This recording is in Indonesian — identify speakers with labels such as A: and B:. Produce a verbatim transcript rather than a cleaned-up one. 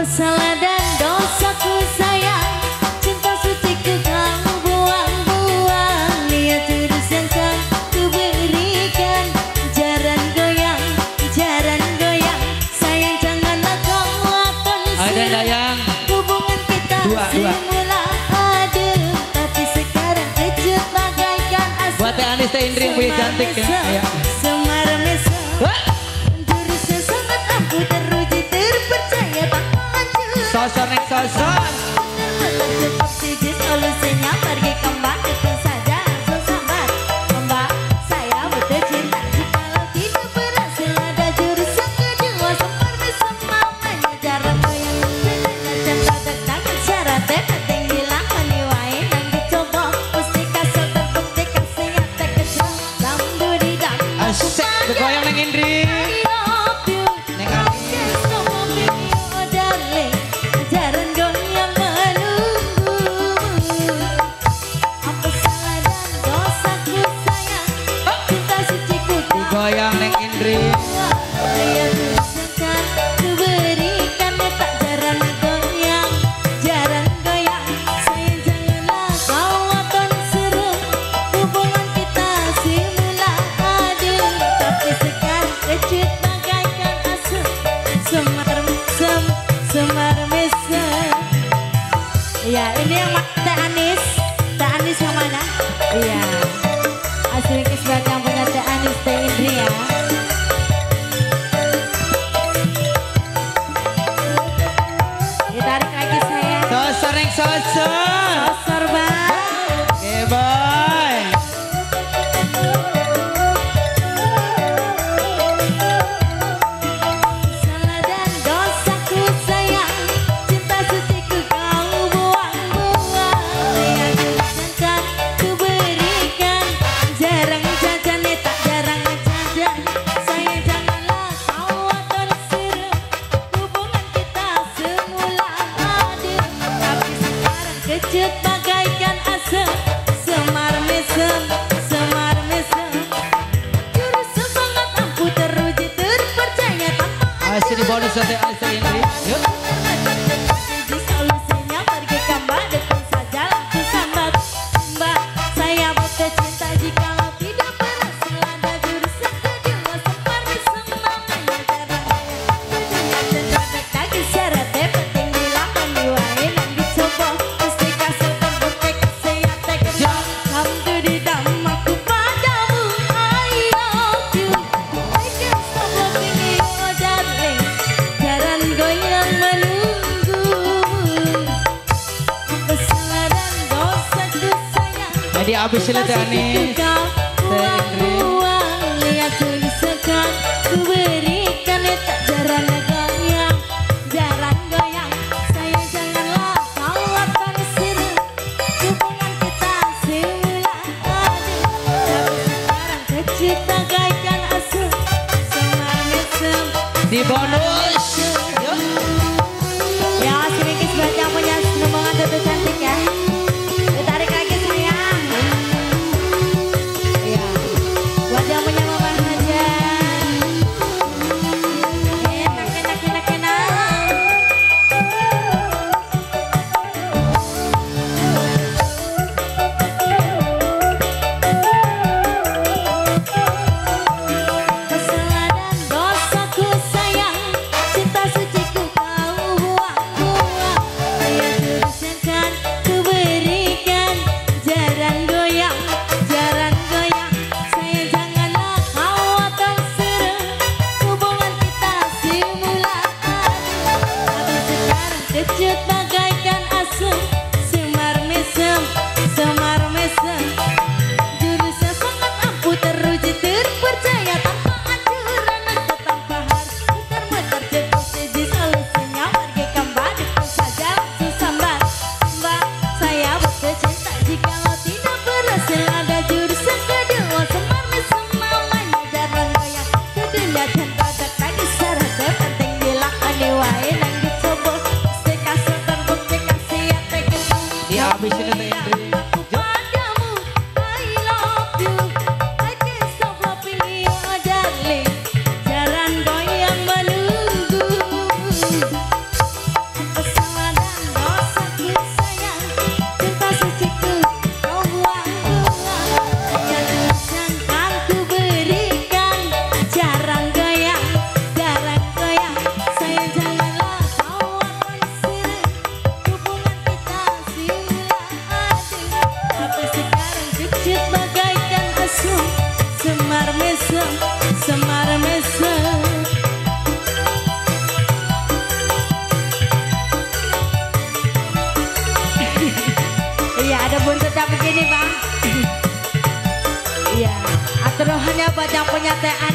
A: salah dan dosaku sayang, cinta suciku kamu buang-buang. Lihat terus yang kan ku berikan, jaran goyang, jaran goyang. Sayang janganlah kau akan
B: sayang
A: hubungan kita
B: dua, dua.
A: semula adem, tapi sekarang kejut bagaikan asap.
B: Buat Teh Anis, Teh Indri yang punya cantik ya.
A: Semar mesem, jurusnya sangat ampuh, teruji terpercaya tak hancur.
B: Sosor nek sosor
A: Tetap siji solusinya pergi kembang itu saja langsung sambat. Mbak saya butuh cinta, jikalau tidak berhasil ada jurus yang kedua. Semar mesem mamanya jarang goyang, cinta tangan syaratnya penting bilang meniwai dan dicoba. Mesti kasih terbukti kasih yang terkejut. Lambu di dam
B: asik kegoyang neng Indri. Goyang neng Indri.
A: Ku berikan tak jarang goyang, jarang goyang. Sayang janganlah kau akan seru, hubungan kita semula adem, tapi sekarang kejut bagaikan asap. Semar mesem, semar mesem. Ya ini yang Teh Anis, Teh Anis yang mana? Iya. Asli kisbat yang punya Teh Anis, Teh Indri ya. Ditarik lagi saya.
B: Sosor neng sosor.
A: Sosor bang.
B: Oke boy.
A: Salah dan dosaku sayang, cinta suciku kau buang-buang. Lihat jangan ku berikan, jarang jajan tak jarang jajan. Sayang janganlah kau akan seru, hubungan kita semula adem, tapi sekarang kejut bagaikan asap. Semar mesem, semar mesem. Jurus semangat ampuh teruji terpercaya tanpa
B: Asli di bonus Teh Anis, Teh Indri. Yuk.
A: siji solusinya pergi kembang depan saja langsung sambat. Mbak saya butuh cinta, jikalau tidak berhasil ada jurus yang kedua. Semar mesem mamanya jarang goyang, cendek lagi syaratnya penting bilang meniwai dan dicoba. Mesti kasih terbukti kasih yang terkejut. Hamdu di dam aku padamu, I love you. I can't stop loving you, oh darling. Jaran goyang menunggu. Apa salah dan dosaku sayang,
B: Jadi abis ini Teh Anis, Teh Indri.
A: lihat tulisan ku berikan tak jaran goyang, jaran goyang. Sayang janganlah kau akan seru, hubungan kita semula adem, tapi sekarang kejut bagaikan asap. Semar mesem
B: Di bonus. Yuk.
A: ya, sedikit buat yang punya rombongan tutu cantik ya. Ditarik lagi sayang. Iya. Buat yang punya mama hajar. Enak, enak, enak, enak. Salah dan dosaku sayang, Teruhannya buat yang punya T A